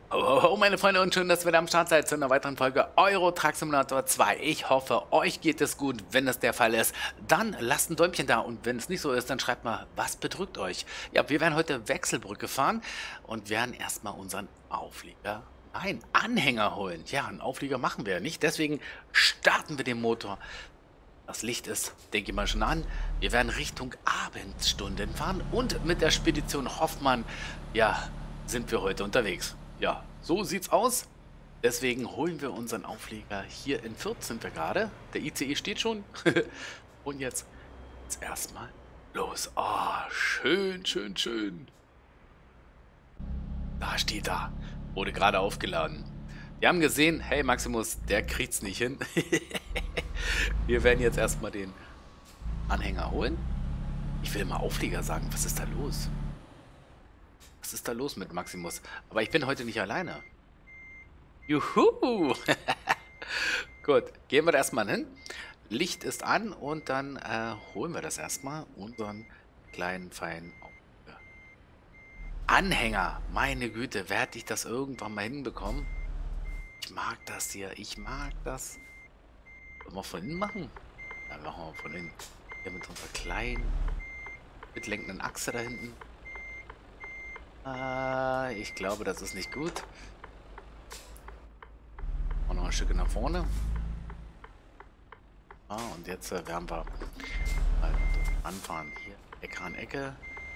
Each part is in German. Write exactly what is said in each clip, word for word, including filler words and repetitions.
Oh, oh, meine Freunde, und schön, dass ihr da am Start seid zu einer weiteren Folge Euro Truck Simulator zwei. Ich hoffe, euch geht es gut. Wenn das der Fall ist, dann lasst ein Däumchen da. Und wenn es nicht so ist, dann schreibt mal, was bedrückt euch? Ja, wir werden heute Wechselbrücke fahren und werden erstmal unseren Auflieger, nein, Anhänger holen. Ja, einen Auflieger machen wir ja nicht. Deswegen starten wir den Motor. Das Licht ist, denke ich mal, schon an. Wir werden Richtung Abendstunden fahren und mit der Spedition Hoffmann, ja, sind wir heute unterwegs. Ja, so sieht's aus. Deswegen holen wir unseren Auflieger. Hier in Fürth sind wir gerade. Der I C E steht schon. Und jetzt, jetzt erstmal los. Ah, oh, schön, schön, schön. Da steht er. Wurde gerade aufgeladen. Wir haben gesehen, hey Maximus, der kriegt's nicht hin. Wir werden jetzt erstmal den Anhänger holen. Ich will mal Auflieger sagen. Was ist da los? Was ist da los mit Maximus? Aber ich bin heute nicht alleine. Juhu! Gut, gehen wir da erstmal hin. Licht ist an und dann äh, holen wir das erstmal. Unseren kleinen, feinen Anhänger. Meine Güte, werde ich das irgendwann mal hinbekommen? Ich mag das hier. Ich mag das. Wollen wir von innen machen? Ja, machen wir von innen. Hier mit unserer kleinen, mitlenkenden Achse da hinten. Ah, ich glaube, das ist nicht gut. Und noch ein Stück nach vorne. Ah, und jetzt äh, werden wir mal anfahren. Hier, Ecke an Ecke.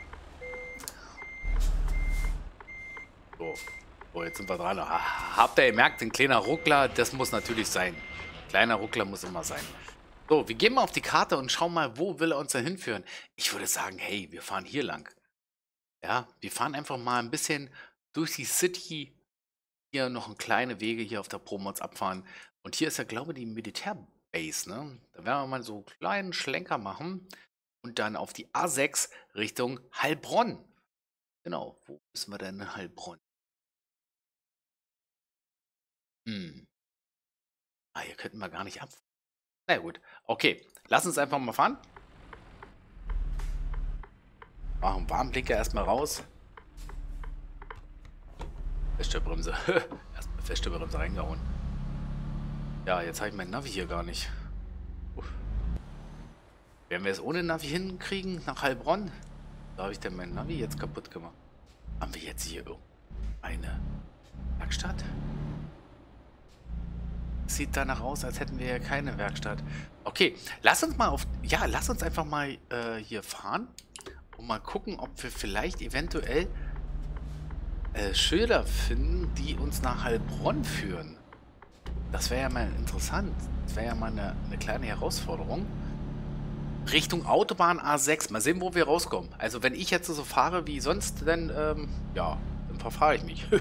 So. So, jetzt sind wir dran. Ah, habt ihr gemerkt, ein kleiner Ruckler, das muss natürlich sein. Kleiner Ruckler muss immer sein. So, wir gehen mal auf die Karte und schauen mal, wo will er uns denn hinführen. Ich würde sagen, hey, wir fahren hier lang. Ja, wir fahren einfach mal ein bisschen durch die City. Hier noch ein kleine Wege hier auf der Promods abfahren. Und hier ist ja, glaube ich, die Militärbase, ne? Da werden wir mal so einen kleinen Schlenker machen. Und dann auf die A sechs Richtung Heilbronn. Genau, wo müssen wir denn in Heilbronn? Hm. Ah, hier könnten wir gar nicht abfahren. Na gut, okay. Lass uns einfach mal fahren. Machen Warnblinker erstmal raus. Feste Bremse. Erstmal feste Bremse reingehauen. Ja, jetzt habe ich mein Navi hier gar nicht. Uff. Werden wir es ohne Navi hinkriegen nach Heilbronn? Da habe ich denn mein Navi jetzt kaputt gemacht. Haben wir jetzt hier eine Werkstatt? Sieht danach aus, als hätten wir ja keine Werkstatt. Okay, lass uns mal auf... Ja, lass uns einfach mal äh, hier fahren. Und mal gucken, ob wir vielleicht eventuell äh, Schilder finden, die uns nach Heilbronn führen. Das wäre ja mal interessant. Das wäre ja mal eine, eine kleine Herausforderung. Richtung Autobahn A sechs. Mal sehen, wo wir rauskommen. Also wenn ich jetzt so fahre wie sonst, dann, ähm, ja, dann verfahre ich mich.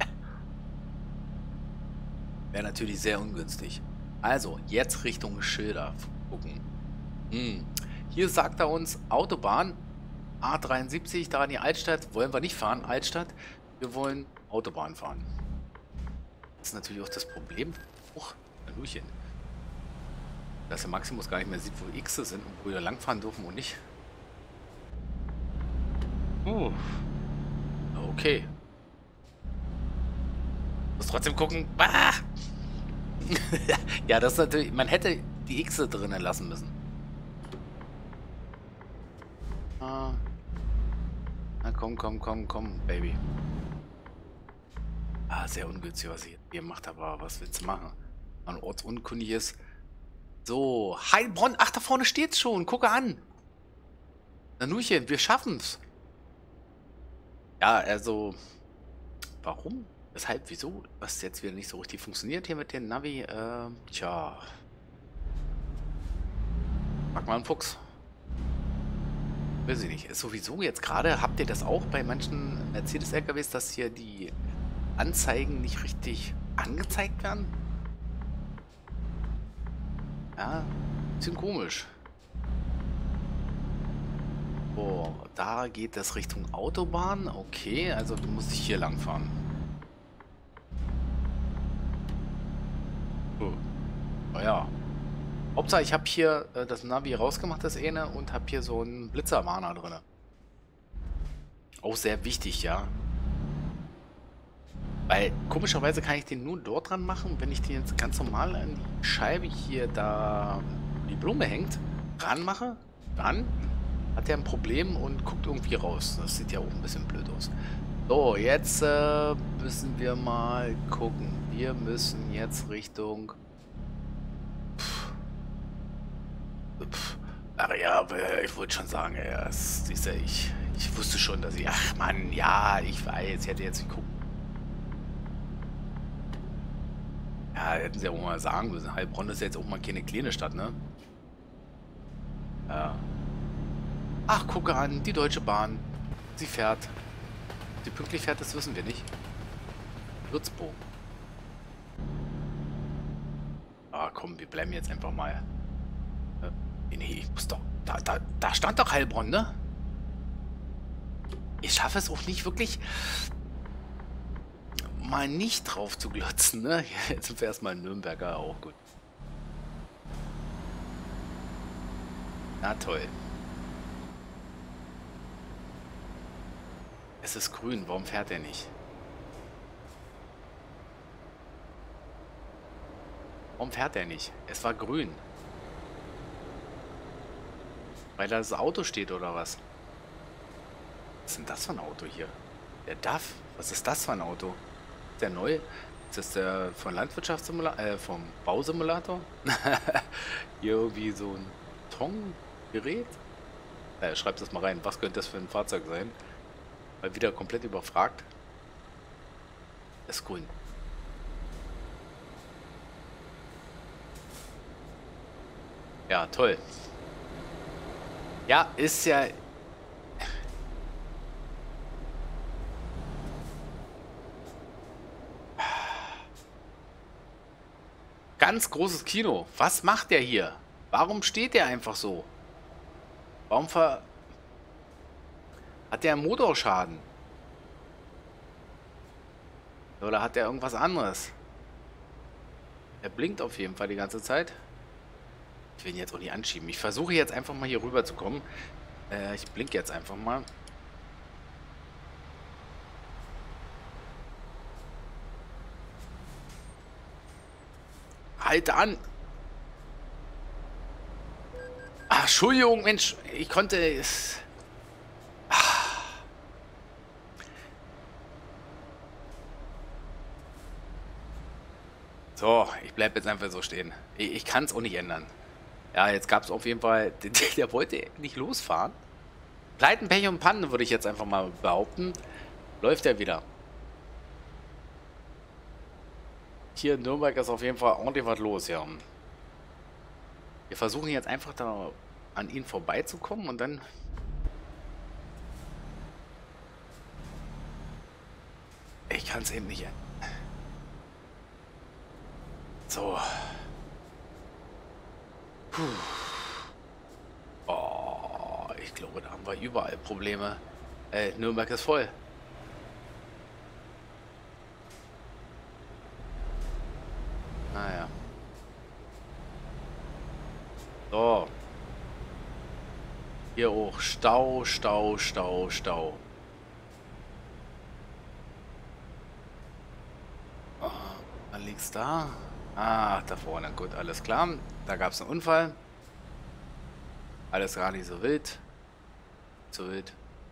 Wäre natürlich sehr ungünstig. Also, jetzt Richtung Schilder gucken. Hm. Hier sagt er uns Autobahn A dreiundsiebzig, da in die Altstadt. Wollen wir nicht fahren, Altstadt. Wir wollen Autobahn fahren. Das ist natürlich auch das Problem. Huch, ein Luchen. Dass der Maximus gar nicht mehr sieht, wo X sind und wo wir langfahren dürfen und nicht. Uh. Okay. Muss trotzdem gucken. Ah! Ja, das ist natürlich... Man hätte die X drinnen lassen müssen. Ah. Na komm, komm, komm, komm, Baby. Ah, sehr ungünstig, was ich hier gemacht habe. Aber was willst du machen? Ein ortsunkundiges... So, Heilbronn. Ach, da vorne steht's schon. Gucke an. Nanuchen, wir schaffen's. Ja, also... Warum? Weshalb? Wieso? Was jetzt wieder nicht so richtig funktioniert hier mit dem Navi? Äh, tja. Mag mal einen Fuchs. Weiß ich nicht. Ist sowieso jetzt gerade, habt ihr das auch bei manchen Mercedes-L K Ws, dass hier die Anzeigen nicht richtig angezeigt werden? Ja, bisschen komisch. Oh, da geht es Richtung Autobahn. Okay, also du musst dich hier lang fahren. Naja. Hauptsache, ich habe hier äh, das Navi rausgemacht, das eine, und habe hier so einen Blitzerwarner drin. Auch sehr wichtig, ja. Weil komischerweise kann ich den nur dort dran machen, wenn ich den jetzt ganz normal an die Scheibe hier da, wo die Blume hängt, ranmache. Dann hat er ein Problem und guckt irgendwie raus. Das sieht ja auch ein bisschen blöd aus. So, jetzt äh, müssen wir mal gucken. Wir müssen jetzt Richtung... Pff, pff. Ach ja, aber ich wollte schon sagen, ja, es ist ja ich. Ich wusste schon, dass ich... Ach Mann, ja, ich weiß, ich hätte jetzt geguckt. Ja, hätten sie ja auch mal sagen müssen. Heilbronn ist ja jetzt auch mal keine kleine Stadt, ne? Ja. Ach, gucke an, die Deutsche Bahn. Sie fährt. Sie pünktlich fährt, das wissen wir nicht. Würzburg. Ah, komm, wir bleiben jetzt einfach mal. Äh, nee, ich muss doch... Da, da, da stand doch Heilbronn, ne? Ich schaffe es auch nicht wirklich... mal nicht drauf zu glotzen, ne? Jetzt sind wir erstmal in Nürnberger, auch gut. Na toll. Es ist grün, warum fährt er nicht? Warum fährt er nicht? Es war grün. Weil da das Auto steht oder was? Was ist denn das für ein Auto hier? Der D A F? Was ist das für ein Auto? Der neu? Ist das der von Landwirtschaftssimulator? Äh, vom Bausimulator? Hier irgendwie so ein Tongerät? Äh, schreibt das mal rein. Was könnte das für ein Fahrzeug sein? Mal wieder komplett überfragt. Ist grün. Ja, toll. Ja, ist ja... Ganz großes Kino. Was macht der hier? Warum steht der einfach so? Warum ver... Hat der einen Motorschaden? Oder hat der irgendwas anderes? Er blinkt auf jeden Fall die ganze Zeit. Ich will ihn jetzt auch nicht anschieben. Ich versuche jetzt einfach mal hier rüber zu kommen. Äh, ich blinke jetzt einfach mal. Halt an! Ach, Entschuldigung, Mensch. Ich konnte... Es... So, ich bleibe jetzt einfach so stehen. Ich, ich kann es auch nicht ändern. Ja, jetzt gab es auf jeden Fall... Der, der wollte nicht losfahren. Pleiten, Pech und Pannen, würde ich jetzt einfach mal behaupten. Läuft er wieder. Hier in Nürnberg ist auf jeden Fall ordentlich was los, ja. Wir versuchen jetzt einfach da an ihn vorbeizukommen und dann... Ich kann es eben nicht... So. Puh. Oh, ich glaube, da haben wir überall Probleme. Äh, Nürnberg ist voll. Naja. So. Hier hoch. Stau, Stau, Stau, Stau. Oh, wann liegt's da? Ah, da vorne. Gut, alles klar. Da gab es einen Unfall. Alles gar nicht so wild. So wild.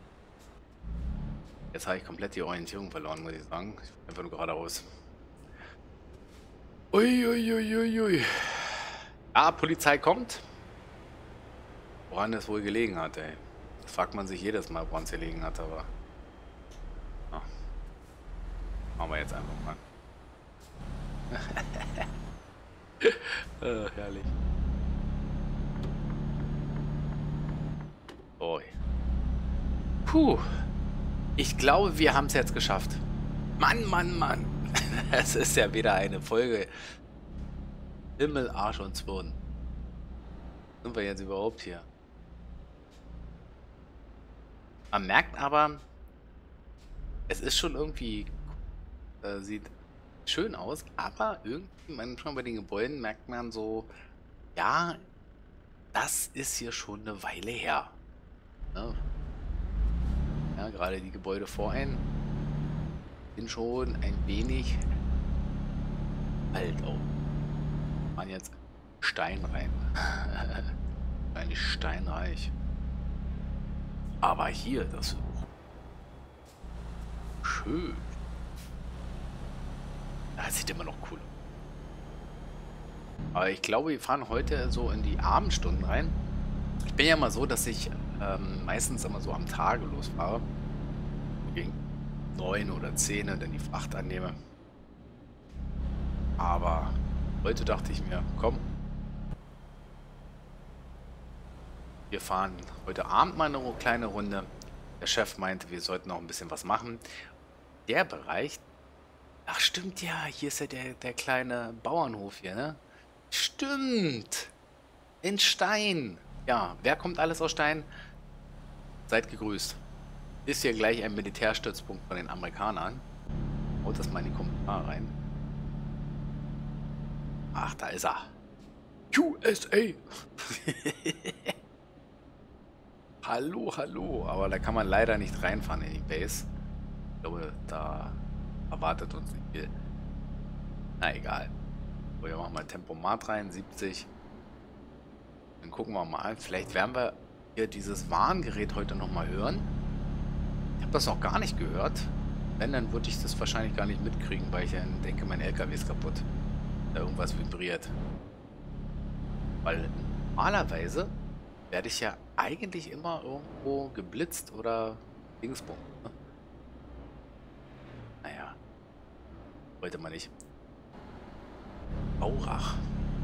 Jetzt habe ich komplett die Orientierung verloren, muss ich sagen. Ich bin einfach nur geradeaus. Uiuiuiui. Ui, ui, ui. Ah, Polizei kommt. Woran es wohl gelegen hat, ey. Das fragt man sich jedes Mal, woran es gelegen hat, aber... Ah. Machen wir jetzt einfach mal. äh, herrlich. Oh. Puh. Ich glaube, wir haben es jetzt geschafft. Mann, Mann, Mann. Es ist ja wieder eine Folge. Himmel, Arsch und Zwirn. Sind wir jetzt überhaupt hier? Man merkt aber, es ist schon irgendwie, äh, sieht schön aus, aber irgendwie manchmal bei den Gebäuden merkt man so, ja, das ist hier schon eine Weile her. Ne? Ja, gerade die Gebäude vor einem bin schon ein wenig alt auch. Man jetzt Stein rein. Eigentlich steinreich. Aber hier, das ist schön. Das sieht immer noch cool aus. Aber ich glaube, wir fahren heute so in die Abendstunden rein. Ich bin ja immer so, dass ich ähm, meistens immer so am Tage losfahre. Gegen neun oder zehn und dann die Fracht annehme. Aber heute dachte ich mir, komm, wir fahren heute Abend mal eine kleine Runde. Der Chef meinte, wir sollten noch ein bisschen was machen. Der Bereich, ach stimmt ja, hier ist ja der, der kleine Bauernhof hier, ne? Stimmt, in Stein. Ja, wer kommt alles aus Stein? Seid gegrüßt. Ist hier gleich ein Militärstützpunkt von den Amerikanern. Haut das mal in die Kommentare rein. Ach, da ist er. U S A. Hallo, hallo. Aber da kann man leider nicht reinfahren in die Base. Ich glaube, da erwartet uns nicht viel. Na egal. So, wir machen mal Tempomat rein, siebzig. Dann gucken wir mal. Vielleicht werden wir hier dieses Warngerät heute nochmal hören. Ich habe das noch gar nicht gehört. Wenn, dann würde ich das wahrscheinlich gar nicht mitkriegen, weil ich dann denke, mein L K W ist kaputt. Da irgendwas vibriert. Weil normalerweise werde ich ja eigentlich immer irgendwo geblitzt oder Dingsbum. Ne? Naja. Wollte man nicht. Aurach.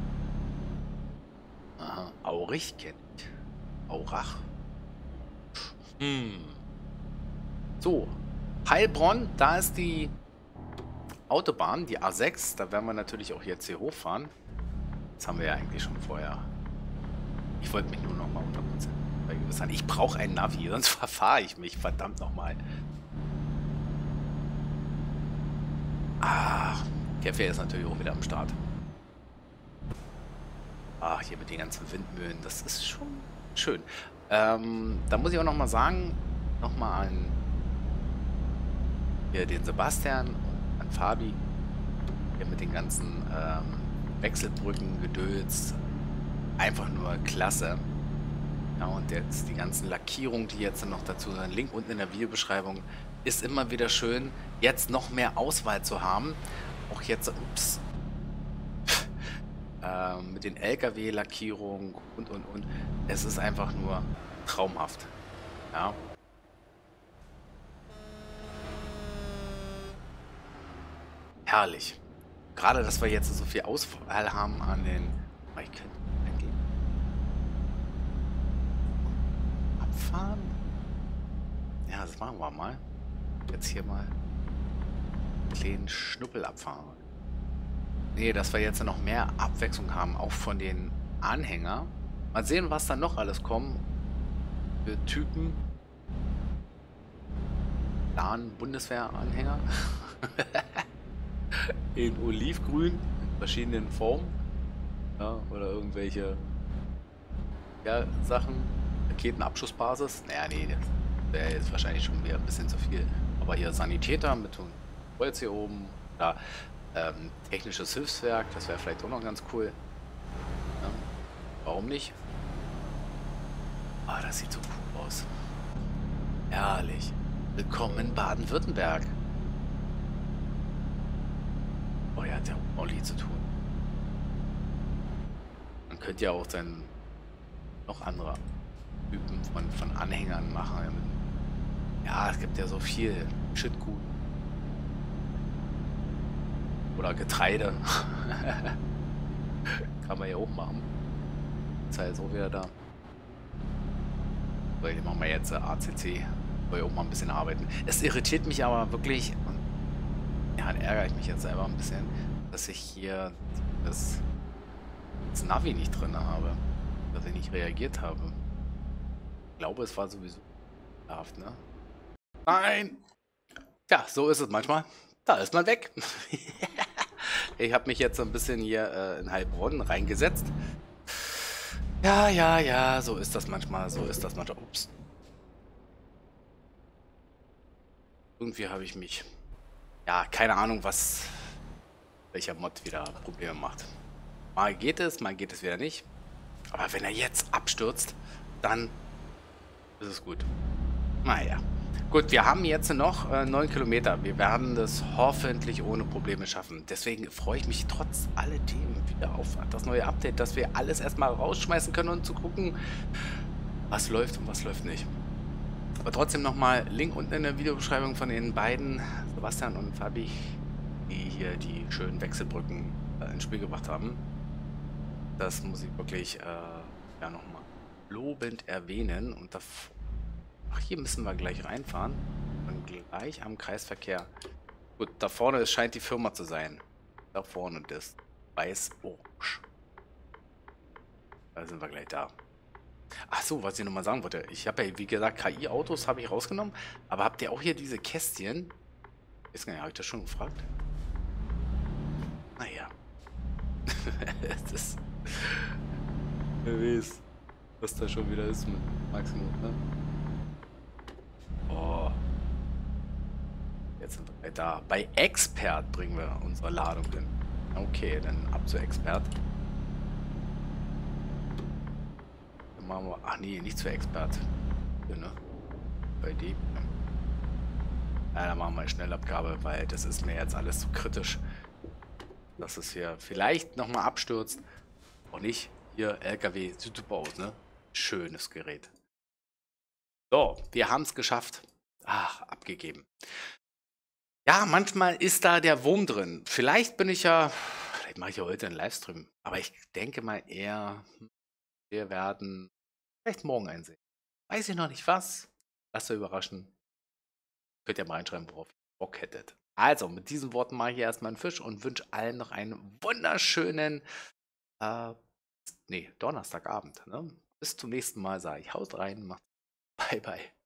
Aha. Aurich kennt ich. Aurach. Hm. So. Heilbronn, da ist die Autobahn, die A sechs. Da werden wir natürlich auch jetzt hier hochfahren. Das haben wir ja eigentlich schon vorher. Ich wollte mich nur noch mal hundert Prozent vergewissern. Ich brauche ein Navi, sonst verfahre ich mich. Verdammt nochmal. Ah, Kaffee ist natürlich auch wieder am Start. Ah, hier mit den ganzen Windmühlen. Das ist schon schön. Ähm, da muss ich auch noch mal sagen, noch mal an hier den Sebastian und an Fabi. Hier mit den ganzen ähm, Wechselbrücken, Gedöns. Einfach nur klasse. Ja, und jetzt die ganzen Lackierungen, die jetzt noch dazu sind. Link unten in der Videobeschreibung. Ist immer wieder schön, jetzt noch mehr Auswahl zu haben. Auch jetzt, ups, äh, mit den L K W-Lackierungen und, und, und. Es ist einfach nur traumhaft. Ja. Herrlich. Gerade, dass wir jetzt so viel Auswahl haben an den... Ich könnte eigentlich abfahren. Ja, das machen wir mal. Jetzt hier mal einen kleinen Schnuppel abfahren. Nee, dass wir jetzt noch mehr Abwechslung haben, auch von den Anhängern. Mal sehen, was da noch alles kommt. Für Typen. Plan Bundeswehr-Anhänger. In Olivgrün, in verschiedenen Formen. Ja, oder irgendwelche ja, Sachen. Raketenabschussbasis. Naja, nee, das wäre jetzt wahrscheinlich schon wieder ein bisschen zu viel. Aber hier Sanitäter mit so einem Holz hier oben. Oder ähm, technisches Hilfswerk, das wäre vielleicht auch noch ganz cool. Ja, warum nicht? Ah, das sieht so cool aus. Herrlich. Willkommen in Baden-Württemberg. Oh ja, hat ja auch Olli zu tun. Man könnte ja auch sein noch andere Typen von, von Anhängern machen. Ja, es gibt ja so viel Shitgut. Oder Getreide. Kann man ja auch machen. Ist halt so wieder da. So, hier machen wir jetzt A C C. Soll ja auch mal ein bisschen arbeiten. Es irritiert mich aber wirklich. Und ja, dann ärgere ich mich jetzt selber ein bisschen, dass ich hier das, das Navi nicht drin habe. Dass ich nicht reagiert habe. Ich glaube, es war sowieso haft, ne? Nein! Ja, so ist es manchmal. Da ist man weg. Ich habe mich jetzt so ein bisschen hier äh, in Heilbronn reingesetzt. Ja, ja, ja, so ist das manchmal, so ist das manchmal. Ups. Irgendwie habe ich mich Ja, keine Ahnung, was welcher Mod wieder Probleme macht. Mal geht es, mal geht es wieder nicht. Aber wenn er jetzt abstürzt, dann ist es gut. Naja. Gut, wir haben jetzt noch äh, neun Kilometer. Wir werden das hoffentlich ohne Probleme schaffen. Deswegen freue ich mich trotz alledem wieder auf das neue Update, dass wir alles erstmal rausschmeißen können und zu gucken, was läuft und was läuft nicht. Aber trotzdem nochmal Link unten in der Videobeschreibung von den beiden, Sebastian und Fabi, die hier die schönen Wechselbrücken äh, ins Spiel gebracht haben. Das muss ich wirklich äh, ja nochmal lobend erwähnen. Und da, ach, hier müssen wir gleich reinfahren. Und gleich am Kreisverkehr. Gut, da vorne es scheint die Firma zu sein. Da vorne das weiß-orange. Da sind wir gleich da. Ach so, was ich nochmal sagen wollte. Ich habe ja, wie gesagt, K I-Autos habe ich rausgenommen. Aber habt ihr auch hier diese Kästchen? Ist gar nicht, habe ich das schon gefragt? Naja. Das ist... Wer weiß, was da schon wieder ist mit Maximum, ne? Oh. Jetzt sind wir da. Bei Expert bringen wir unsere Ladung hin. Okay, dann ab zu Expert. Dann machen wir... Ach nee, nicht zu Expert. Hier, ne? Bei dem. Ja, dann machen wir eine Schnellabgabe, weil das ist mir jetzt alles zu kritisch. Dass es hier vielleicht nochmal abstürzt. Auch nicht. Hier, L K W, sieht super aus, ne? Schönes Gerät. So, wir haben es geschafft. Ach, abgegeben. Ja, manchmal ist da der Wurm drin. Vielleicht bin ich ja... Vielleicht mache ich ja heute einen Livestream. Aber ich denke mal eher, wir werden vielleicht morgen einsehen. Weiß ich noch nicht was. Lasst euch überraschen. Könnt ihr mal reinschreiben, worauf ihr Bock hättet. Also, mit diesen Worten mache ich erstmal einen Fisch und wünsche allen noch einen wunderschönen äh, nee, Donnerstagabend. Ne? Bis zum nächsten Mal, sage ich. Haut rein, macht's. Bye, bye.